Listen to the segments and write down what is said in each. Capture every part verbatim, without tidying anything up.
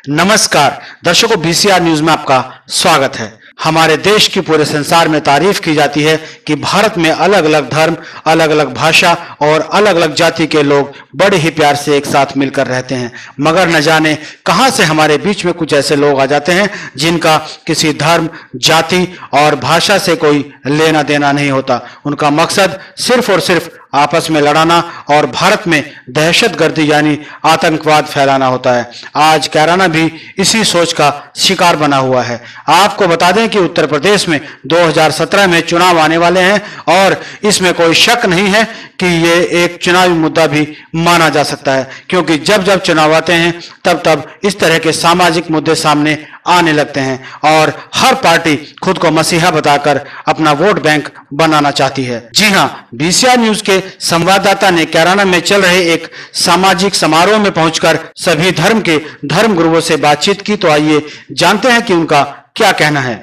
नमस्कार दर्शकों, BCR news में आपका स्वागत है। हमारे देश की पूरे संसार में तारीफ की जाती है कि भारत में अलग अलग धर्म, अलग अलग भाषा और अलग अलग जाति के लोग बड़े ही प्यार से एक साथ मिलकर रहते हैं। मगर न जाने कहां से हमारे बीच में कुछ ऐसे लोग आ जाते हैं जिनका किसी धर्म, जाति और भाषा से कोई लेना देना नहीं होता। उनका मकसद सिर्फ और सिर्फ आपस में लड़ाना और भारत में दहशतगर्दी यानी आतंकवाद फैलाना होता है। आज कैराना भी इसी सोच का शिकार बना हुआ है। आपको बता दें कि उत्तर प्रदेश में दो हज़ार सत्रह में चुनाव आने वाले हैं और इसमें कोई शक नहीं है कि ये एक चुनावी मुद्दा भी माना जा सकता है, क्योंकि जब जब चुनाव आते हैं तब तब इस तरह के सामाजिक मुद्दे सामने आने लगते हैं और हर पार्टी खुद को मसीहा बताकर अपना वोट बैंक बनाना चाहती है। जी हां, बीसीआर न्यूज के संवाददाता ने कैराना में चल रहे एक सामाजिक समारोह में पहुंचकर सभी धर्म के धर्म गुरुओं से बातचीत की। तो आइए जानते हैं कि उनका क्या कहना है।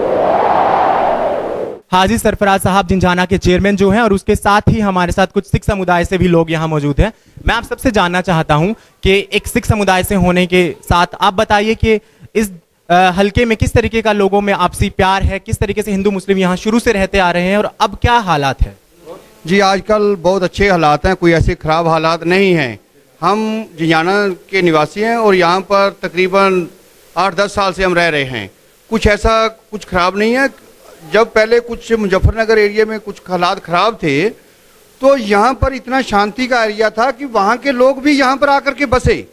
हाजी सरफराज साहब जिंझाना के चेयरमैन जो हैं और उसके साथ ही हमारे साथ कुछ सिख समुदाय से भी लोग यहाँ मौजूद हैं। मैं आप सबसे जानना चाहता हूँ कि एक सिख समुदाय से होने के साथ आप बताइए कि इस आ, हल्के में किस तरीके का लोगों में आपसी प्यार है, किस तरीके से हिंदू मुस्लिम यहाँ शुरू से रहते आ रहे हैं और अब क्या हालात है? जी, आजकल बहुत अच्छे हालात हैं, कोई ऐसे खराब हालात नहीं हैं। हम जिंझाना के निवासी हैं और यहाँ पर तकरीबन आठ दस साल से हम रह रहे हैं। कुछ ऐसा कुछ खराब नहीं है। जब पहले कुछ मुजफ्फरनगर एरिया में कुछ हालात खराब थे तो यहाँ पर इतना शांति का एरिया था कि वहाँ के लोग भी यहाँ पर आकर के बसे।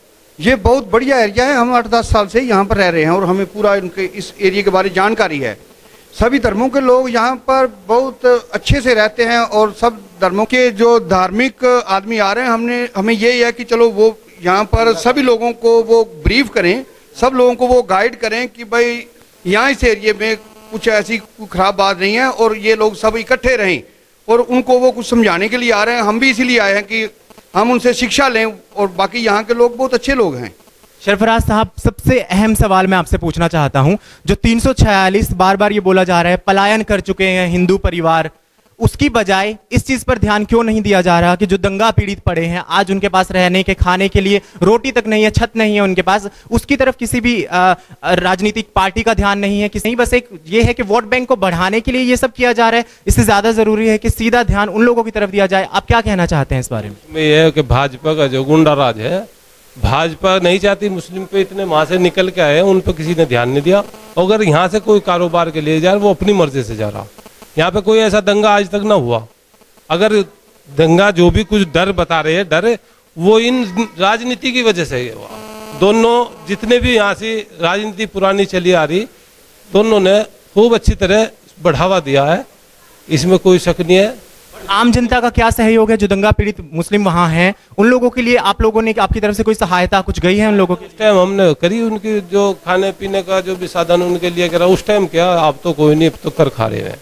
ये बहुत बढ़िया एरिया है। हम आठ दस साल से यहाँ पर रह रहे हैं और हमें पूरा इनके इस एरिया के बारे में जानकारी है। सभी धर्मों के लोग यहाँ पर बहुत अच्छे से रहते हैं और सब धर्मों के जो धार्मिक आदमी आ रहे हैं, हमने हमें यही है कि चलो वो यहाँ पर सभी लोगों को वो ब्रीफ करें, सब लोगों को वो गाइड करें कि भाई यहाँ इस एरिए में कुछ ऐसी खराब बात नहीं है और ये लोग सब इकट्ठे रहें और उनको वो कुछ समझाने के लिए आ रहे हैं। हम भी इसीलिए आए हैं कि हम उनसे शिक्षा लें और बाकी यहाँ के लोग बहुत अच्छे लोग हैं। सरफराज साहब, सबसे अहम सवाल मैं आपसे पूछना चाहता हूं, जो तीन सौ छियालीस बार बार ये बोला जा रहा है पलायन कर चुके हैं हिंदू परिवार, उसकी बजाय इस चीज पर ध्यान क्यों नहीं दिया जा रहा कि जो दंगा पीड़ित पड़े हैं, आज उनके पास रहने के खाने के लिए रोटी तक नहीं है, छत नहीं है उनके पास, उसकी तरफ किसी भी राजनीतिक पार्टी का ध्यान नहीं है। किसी बस एक ये है कि वोट बैंक को बढ़ाने के लिए ये सब किया जा रहा है। इससे ज्यादा जरूरी है कि सीधा ध्यान उन लोगों की तरफ दिया जाए। आप क्या कहना चाहते हैं इस बारे में? यह है कि भाजपा का जो गुंडा राज है, भाजपा नहीं चाहती मुस्लिम पे इतने वहां से निकल के आए, उन पर किसी ने ध्यान नहीं दिया। अगर यहाँ से कोई कारोबार के लिए जा रहा, वो अपनी मर्जी से जा रहा। यहाँ पे कोई ऐसा दंगा आज तक ना हुआ। अगर दंगा जो भी कुछ डर बता रहे हैं, डर वो इन राजनीति की वजह से हुआ। दोनों जितने भी यहाँ से राजनीति पुरानी चली आ रही, दोनों ने खूब अच्छी तरह बढ़ावा दिया है, इसमें कोई शक नहीं है। आम जनता का क्या सहयोग है? जो दंगा पीड़ित मुस्लिम वहाँ हैं, उन लोगों के लिए आप लोगों ने, आपकी तरफ से कोई सहायता कुछ गई है उन लोगों की? उस टाइम हमने करी, उनकी जो खाने पीने का जो भी साधन उनके लिए करा उस टाइम क्या, आप तो कोई नहीं, तो कर खा रहे हैं।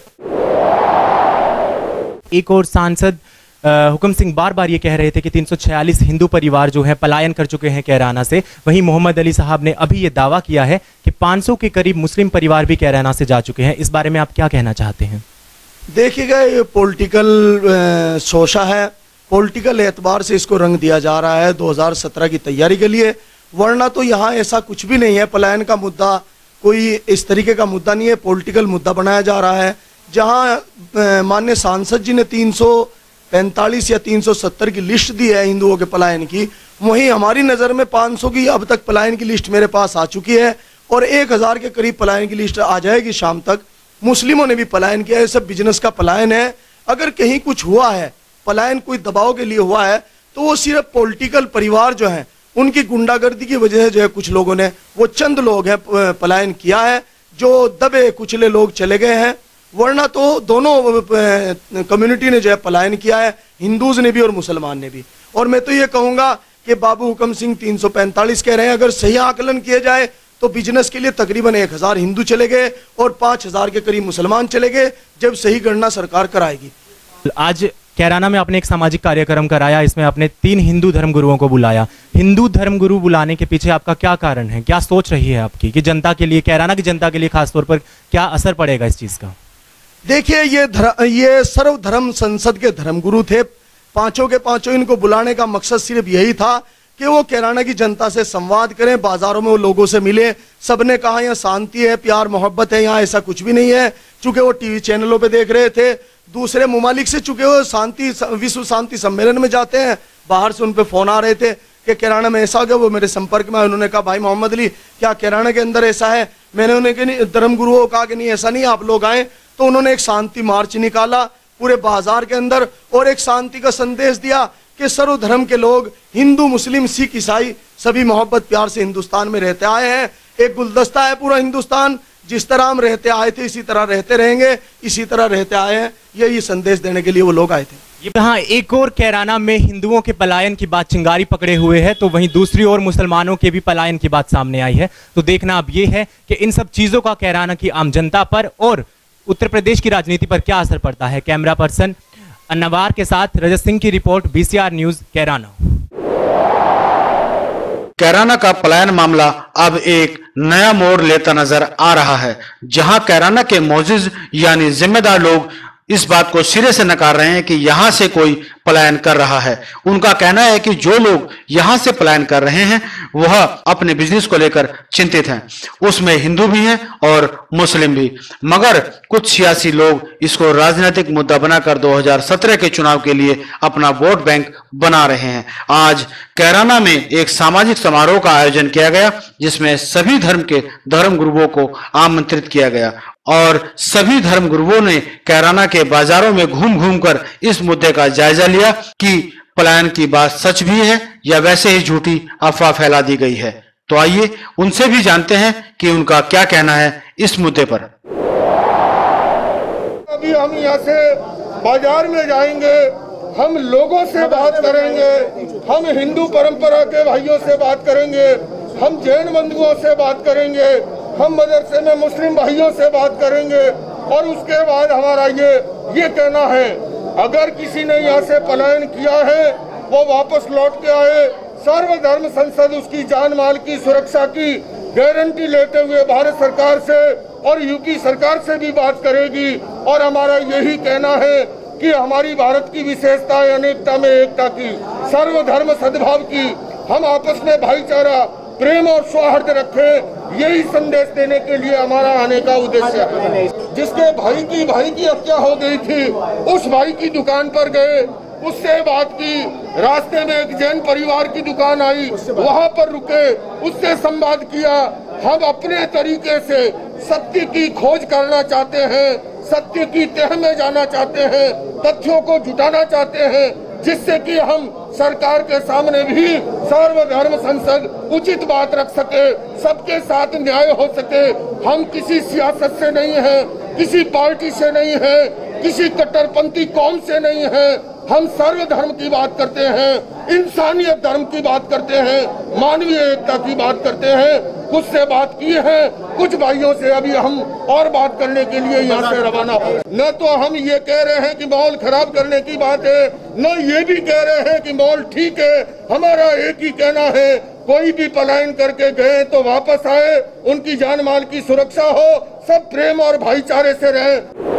एक और सांसद हुक्म सिंह बार बार ये कह रहे थे कि तीन सौ छियालीस हिंदू परिवार जो है पलायन कर चुके हैं कैराना से। वहीं मोहम्मद अली साहब ने अभी ये दावा किया है कि पाँच सौ के करीब मुस्लिम परिवार भी कैराना से जा चुके हैं। इस बारे में आप क्या कहना चाहते हैं? देखिएगा, ये पॉलिटिकल शोशा है, पॉलिटिकल एतबार से इसको रंग दिया जा रहा है दो हज़ार सत्रह की तैयारी के लिए, वरना तो यहाँ ऐसा कुछ भी नहीं है। पलायन का मुद्दा कोई इस तरीके का मुद्दा नहीं है, पॉलिटिकल मुद्दा बनाया जा रहा है। जहाँ माननीय सांसद जी ने तीन सौ पैंतालीस या तीन सौ सत्तर की लिस्ट दी है हिंदुओं के पलायन की, वहीं हमारी नज़र में पाँच सौ की अब तक पलायन की लिस्ट मेरे पास आ चुकी है और एक हज़ार के करीब पलायन की लिस्ट आ जाएगी शाम तक। मुस्लिमों ने भी पलायन किया है, सब बिजनेस का पलायन है। अगर कहीं कुछ हुआ है, पलायन कोई दबाव के लिए हुआ है, तो वो सिर्फ पॉलिटिकल परिवार जो हैं उनकी गुंडागर्दी की वजह से जो है कुछ लोगों ने, वो चंद लोग हैं पलायन किया है, जो दबे कुचले लोग चले गए हैं। वरना तो दोनों कम्युनिटी ने जो है पलायन किया है, हिंदूज ने भी और मुसलमान ने भी। और मैं तो ये कहूँगा कि बाबू हुक्म सिंह तीन सौ पैंतालीस कह रहे हैं, अगर सही आकलन किया जाए तो बिजनेस के लिए तकरीबन एक हजार हिंदू चले गए और पाँच हजार के करीब मुसलमान चले गए, जब सही गणना सरकार कराएगी। आज कैराना में आपने एक सामाजिक कार्यक्रम कराया, इसमें आपने तीन हिंदू धर्मगुरुओं को बुलाया। हिंदू धर्मगुरु बुलाने के पीछे आपका क्या कारण है? क्या सोच रही है आपकी कि जनता के लिए, कैराना की जनता के लिए खासतौर पर क्या असर पड़ेगा इस चीज़ का? देखिए, ये धर, ये सर्वधर्म संसद के धर्मगुरु थे, पांचों के पांचों। इनको बुलाने का मकसद सिर्फ यही था कि वो कैराना की जनता से संवाद करें, बाजारों में वो लोगों से मिले। सबने कहा यहाँ शांति है, प्यार मोहब्बत है, यहाँ ऐसा कुछ भी नहीं है। चूंकि वो टीवी चैनलों पे देख रहे थे, दूसरे ममालिक से चूंकि वो शांति विश्व शांति सम्मेलन में जाते हैं, बाहर से उन पे फोन आ रहे थे कि कैराना में ऐसा हो गया। वो मेरे संपर्क में, उन्होंने कहा भाई मोहम्मद अली क्या कैराना के अंदर ऐसा है? मैंने उन्हें धर्म गुरुओं को कहा कि नहीं ऐसा नहीं, आप लोग आए। तो उन्होंने एक शांति मार्च निकाला पूरे बाजार के अंदर और एक शांति का संदेश दिया कि सर्वधर्म के लोग, हिंदू मुस्लिम सिख ईसाई, सभी मोहब्बत प्यार से हिंदुस्तान में रहते आए हैं। एक गुलदस्ता है पूरा हिंदुस्तान, जिस तरह हम रहते आए थे इसी तरह रहते रहेंगे, इसी तरह रहते आए हैं। यही संदेश देने के लिए वो लोग आए थे। यहाँ एक और कैराना में हिंदुओं के पलायन की बात चिंगारी पकड़े हुए है, तो वहीं दूसरी ओर मुसलमानों के भी पलायन की बात सामने आई है। तो देखना अब ये है कि इन सब चीजों का कैराना की आम जनता पर और उत्तर प्रदेश की राजनीति पर क्या असर पड़ता है। कैमरा पर्सन अन्नवार के साथ रजत सिंह की रिपोर्ट, बीसीआर न्यूज, कैराना। कैराना का पलायन मामला अब एक नया मोड़ लेता नजर आ रहा है, जहां कैराना के मौजूद यानी जिम्मेदार लोग इस बात को सिरे से नकार रहे हैं कि यहां से कोई पलायन कर रहा है। उनका कहना है कि जो लोग यहां से पलायन कर रहे हैं वह अपने बिजनेस को लेकर चिंतित हैं, उसमें हिंदू भी हैं और मुस्लिम भी, मगर कुछ सियासी लोग इसको राजनीतिक मुद्दा बनाकर दो हज़ार सत्रह के चुनाव के लिए अपना वोट बैंक बना रहे हैं। आज कैराना में एक सामाजिक समारोह का आयोजन किया गया, जिसमें सभी धर्म के धर्म गुरुओं को आमंत्रित किया गया और सभी धर्म गुरुओं ने कैराना के बाजारों में घूम घूम कर इस मुद्दे का जायजा लिया कि पलायन की बात सच भी है या वैसे ही झूठी अफवाह फैला दी गई है। तो आइए उनसे भी जानते हैं कि उनका क्या कहना है इस मुद्दे पर। अभी हम यहाँ से बाजार में जाएंगे, हम लोगों से बात करेंगे, हम हिंदू परंपरा के भाइयों से बात करेंगे, हम जैन बंधुओं से बात करेंगे, हम मदरसे में मुस्लिम भाइयों से बात करेंगे और उसके बाद हमारा ये ये कहना है, अगर किसी ने यहाँ से पलायन किया है वो वापस लौट के आए। सर्वधर्म संसद उसकी जान माल की सुरक्षा की गारंटी लेते हुए भारत सरकार से और यूपी सरकार से भी बात करेगी। और हमारा यही कहना है कि हमारी भारत की विशेषता है अनेकता में एकता की, सर्वधर्म सद्भाव की, हम आपस में भाईचारा, प्रेम और सौहार्द रखें। यही संदेश देने के लिए हमारा आने का उद्देश्य है। जिसके भाई की भाई की हत्या हो गई थी, उस भाई की दुकान पर गए, उससे बात की, रास्ते में एक जैन परिवार की दुकान आई, वहाँ पर रुके, उससे संवाद किया। हम अपने तरीके से सत्य की खोज करना चाहते हैं, सत्य की तह में जाना चाहते हैं, तथ्यों को जुटाना चाहते हैं, जिससे कि हम सरकार के सामने भी सर्वधर्म संसद उचित बात रख सके, सबके साथ न्याय हो सके। हम किसी सियासत से नहीं है, किसी पार्टी से नहीं है, किसी कट्टरपंथी कौम से नहीं है। हम सर्व धर्म की बात करते हैं, इंसानियत धर्म की बात करते हैं, मानवीय एकता की बात करते हैं। कुछ से बात की है, कुछ भाइयों से अभी हम और बात करने के लिए यहाँ से रवाना हो। न तो हम ये कह रहे हैं कि माहौल खराब करने की बात है, न ये भी कह रहे हैं कि माहौल ठीक है। हमारा एक ही कहना है, कोई भी पलायन करके गए तो वापस आए, उनकी जान माल की सुरक्षा हो, सब प्रेम और भाईचारे से रहे।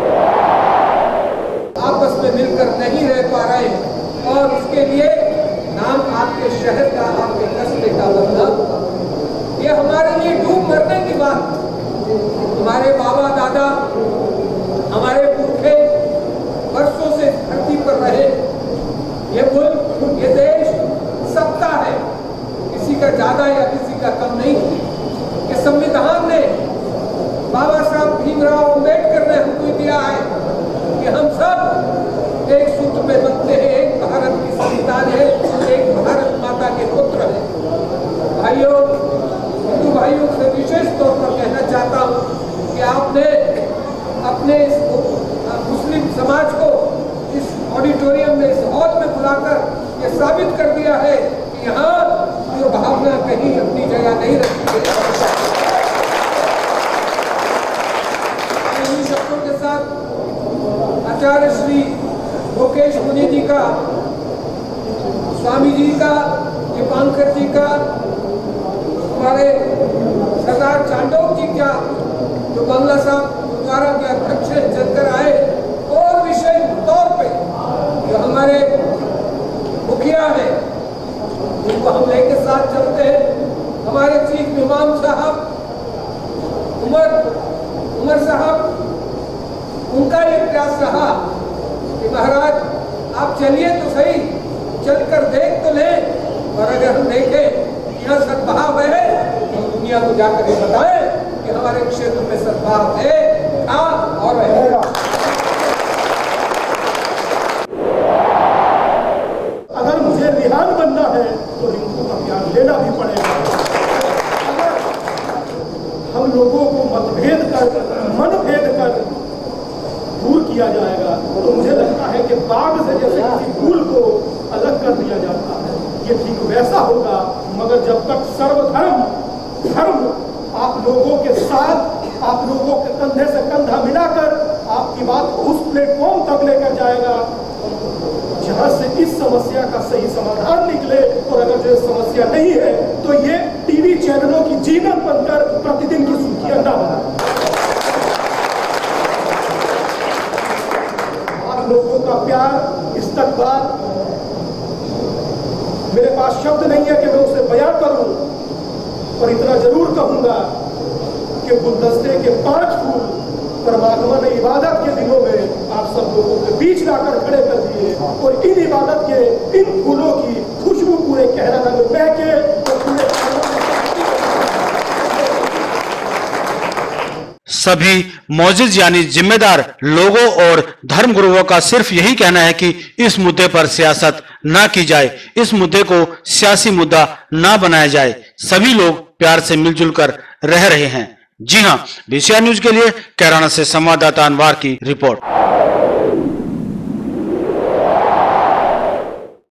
आपस में मिलकर नहीं रह पा रहे और उसके लिए नाम आपके शहर का, आपके कस्बे का बदला, ये हमारे लिए डूब मरने की बात। हमारे बाबा दादा, हमारे पुरखे वर्षों से धरती पर रहे। ये मुल्क, ये देश सबका है, किसी का ज्यादा या किसी का कम नहीं। ये संविधान ने, बाबा साहब भीमराव अम्बेडकर ने हमको दिया है कि हम सब एक सूत्र में बनते हैं, एक भारत की संविधान है, एक भारत माता के पुत्र है। भाइयों, हिंदू भाइयों से विशेष तौर पर कहना चाहता हूँ कि आपने अपने इस मुस्लिम समाज को इस ऑडिटोरियम में, इस हॉल में बुलाकर ये साबित कर दिया है कि यहाँ जो भावना कहीं अपनी जगह नहीं रखती है। इन्हीं शब्दों के साथ आचार्य श्री मुकेश मुनि जी का, स्वामी जी का, दीपांकर जी का, हमारे सरदार चांडोक जी का, जो बंगला साहब गुरुद्वारा के अध्यक्ष चलकर आए, और विशेष तौर पे जो हमारे मुखिया हैं, उनको हम लेके साथ चलते हैं। हमारे चीफ इमाम साहब उमर उमर साहब, उनका ये प्रयास रहा कि महाराज आप चलिए तो सही, चलकर देख तो लें, और अगर हम देखें यहाँ सद्भाव है तो हम दुनिया को जाकर ये बताएं कि हमारे क्षेत्र में सद्भाव है, था और रहेगा। अगर मुझे रिहान बनना है तो हिंदू का प्यार लेना भी पड़ेगा। अगर हम लोगों को मतभेद कर, मनभेद कर दूर किया जाएगा तो मुझे लगता है कि बाग से जैसे किसी फूल को अलग कर दिया जाता है, ये ठीक वैसा होगा। मगर जब तक सर्वधर्म धर्म आप लोगों के साथ, आप लोगों के कंधे से कंधा मिलाकर आपकी बात को उस प्लेटफॉर्म तक लेकर जाएगा जहां से इस समस्या का सही समाधान निकले। और अगर जो समस्या नहीं है तो ये टीवी चैनलों की जीवन बनकर प्रतिदिन की सुर्खियां न बनाए। आप लोगों का प्यार, इस्तकबाल, मेरे पास शब्द नहीं है कि मैं उसे बयां करूं, पर इतना जरूर कहूंगा कि गुलदस्ते के पांच फूल परमात्मा ने इबादत के दिनों में आप सब लोगों के बीच लाकर खड़े कर दिए, और इन इबादत के इन फूलों की खुशबू पूरे कहराना में महके और पूरे सभी मौजिज यानी जिम्मेदार लोगों और धर्म गुरुओं का सिर्फ यही कहना है कि इस मुद्दे पर सियासत ना की जाए, इस मुद्दे को सियासी मुद्दा ना बनाया जाए। सभी लोग प्यार से मिलजुल कर रह रहे हैं। जी हां, बीसीआर न्यूज के लिए कैराना से संवाददाता अनवार की रिपोर्ट।